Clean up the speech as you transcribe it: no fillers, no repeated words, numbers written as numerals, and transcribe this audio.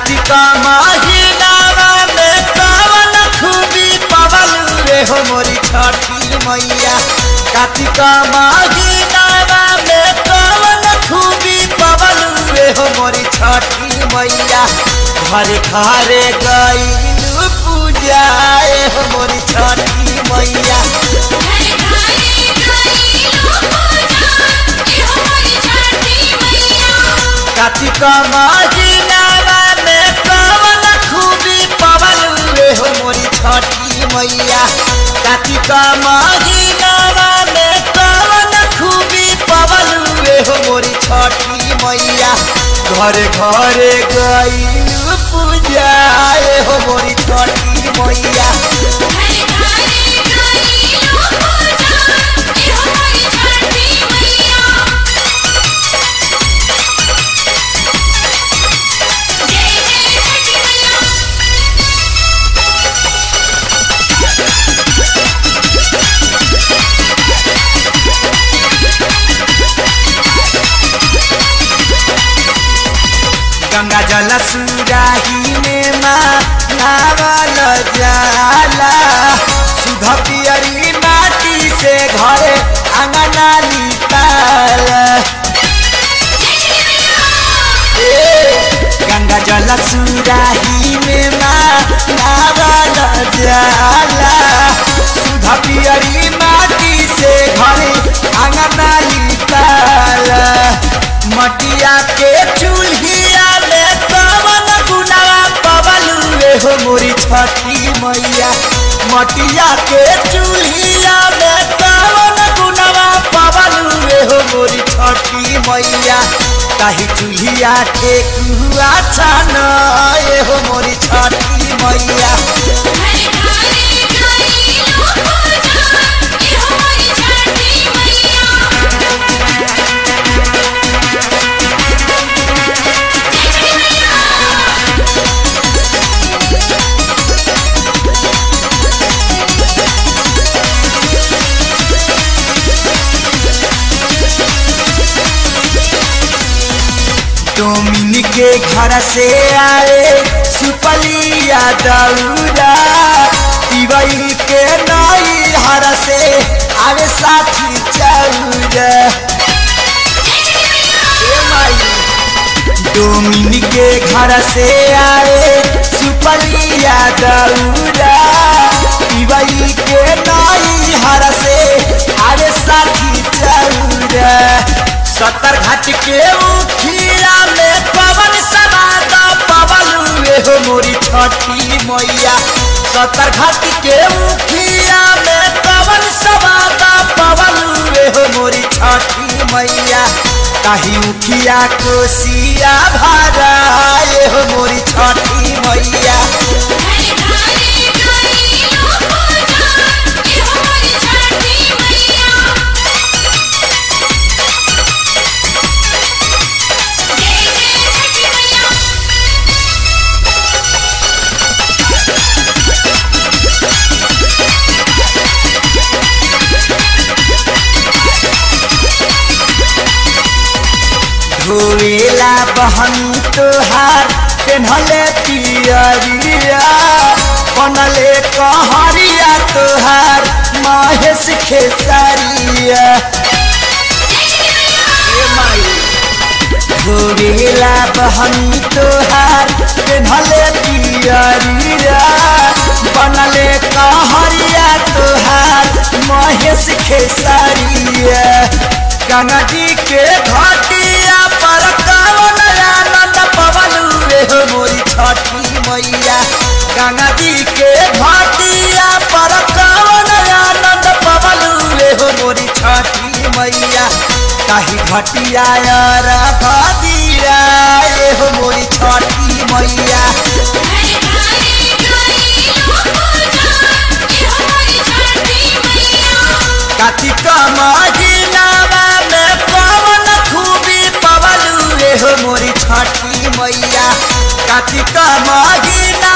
कार्तिक महीनावा में कवन खूबी पवलू रे हो मोरी छठी मैया। कार्तिक महीनावा में कवन खूबी पवलू रे हो मोरी छठी मैया। घरे घरे गईलू पूजाए हो मोरी छठी मैया। कार्तिक महीनावा में कवन खूबी पवलू रे हो मोरी छठी मैया। कार्तिक महीनावा में कवन खूबी पवलू रे हो मोरी छठी मैया। घरे घरे गईलू पूजाए हो मोरी छठी मैया। गंगा जल सुराही में नहावल जाला। सुध पियरी माटी से घरे अंगना लिपाल। गंगा जल सुराही में नहावल जाला। सुध पियरी माटी से घरे अंगना लिपाल। मटिया के चूल्हिया में कवन गुनावा पवलू रे हो मोरी छठी मैया। मटिया के चूल्हिया में कवन गुनावा पवलू रे हो मोरी छठी मैया। ताही चूल्हिया के कुआ छान हो मोरी छठी मैया। डोमिन के घर से आए सुपलिया दौरा। तिवई के नई हर से आवे साथी चौरा। डोमिन के घर से आए सुपलिया दौरा। तिवई के नई हर से आवे साथी चौरा। सत्तर घाट के उखिया में पवन समादा पवलू रे हो मोरी छठी मैया। सत्तर घाट के उखिया में पवन समादा पवलू रे हो मोरी छठी मैया। ताही उखिया कोसिया भराए हो मोरी छठी मैया। धोएला बहन तोहार पेन्हले पियरिया। बनले कहरिया तोहार महेश खेसारिया। धोएला बहन तोहार पेन्हले पियरिया। बनले कहरिया तोहार महेश खेसारिया। गंगा जी के घाटिया पर कवन आनंद पवलू रे हो मोरी छठी मैया। गंगा जी के घाटिया पर कवन आनंद पवलू रे हो मोरी छठी मैया। ताही घटिया दिया हो मोरी छठी मैया। कार्तिक महीनावा में कवन खूबी पवलू रे हो मोरी छठी मैया। कार्तिक महीना